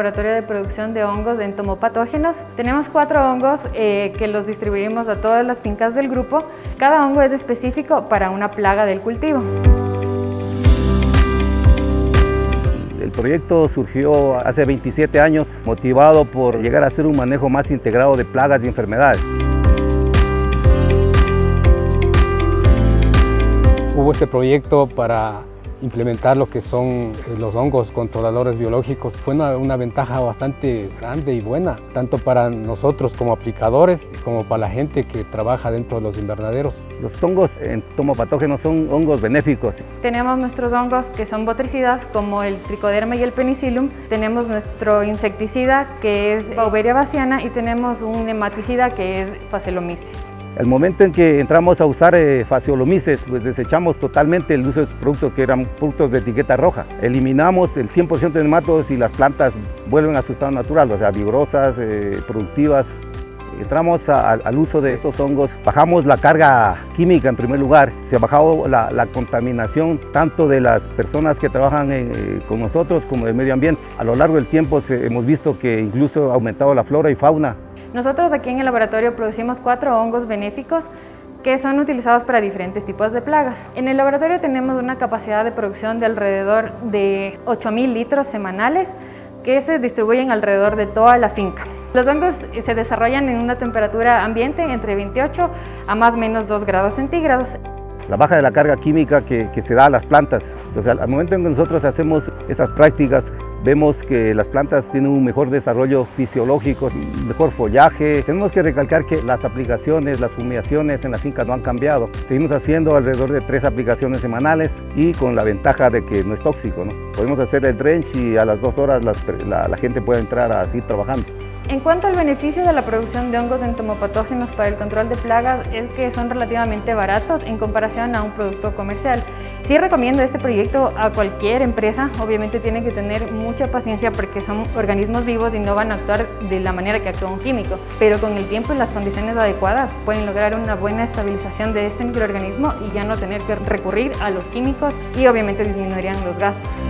laboratorio de producción de hongos de entomopatógenos. Tenemos 4 hongos que los distribuimos a todas las fincas del grupo. Cada hongo es específico para una plaga del cultivo. El proyecto surgió hace 27 años, motivado por llegar a hacer un manejo más integrado de plagas y enfermedades. Hubo este proyecto para implementar lo que son los hongos controladores biológicos. Fue una ventaja bastante grande y buena, tanto para nosotros como aplicadores, como para la gente que trabaja dentro de los invernaderos. Los hongos entomopatógenos son hongos benéficos. Tenemos nuestros hongos que son botricidas, como el tricoderma y el penicillium. Tenemos nuestro insecticida, que es Beauveria bassiana, y tenemos un nematicida, que es Phaseolomyces. El momento en que entramos a usar Phaseolomyces, pues desechamos totalmente el uso de esos productos que eran productos de etiqueta roja. Eliminamos el 100% de nematodos y las plantas vuelven a su estado natural, o sea, vigorosas, productivas. Entramos al uso de estos hongos, bajamos la carga química en primer lugar, se ha bajado la contaminación tanto de las personas que trabajan con nosotros como del medio ambiente. A lo largo del tiempo hemos visto que incluso ha aumentado la flora y fauna. Nosotros aquí en el laboratorio producimos 4 hongos benéficos que son utilizados para diferentes tipos de plagas. En el laboratorio tenemos una capacidad de producción de alrededor de 8.000 litros semanales que se distribuyen alrededor de toda la finca. Los hongos se desarrollan en una temperatura ambiente entre 28 a más o menos 2 grados centígrados. La baja de la carga química que se da a las plantas. Entonces, al momento en que nosotros hacemos estas prácticas, vemos que las plantas tienen un mejor desarrollo fisiológico, mejor follaje. Tenemos que recalcar que las aplicaciones, las fumigaciones en la finca no han cambiado. Seguimos haciendo alrededor de 3 aplicaciones semanales y con la ventaja de que no es tóxico, ¿no? Podemos hacer el drench y a las 2 horas la gente puede entrar a seguir trabajando. En cuanto al beneficio de la producción de hongos entomopatógenos para el control de plagas, es que son relativamente baratos en comparación a un producto comercial. Sí recomiendo este proyecto a cualquier empresa. Obviamente tienen que tener mucha paciencia porque son organismos vivos y no van a actuar de la manera que actúa un químico, pero con el tiempo y las condiciones adecuadas pueden lograr una buena estabilización de este microorganismo y ya no tener que recurrir a los químicos, y obviamente disminuirían los gastos.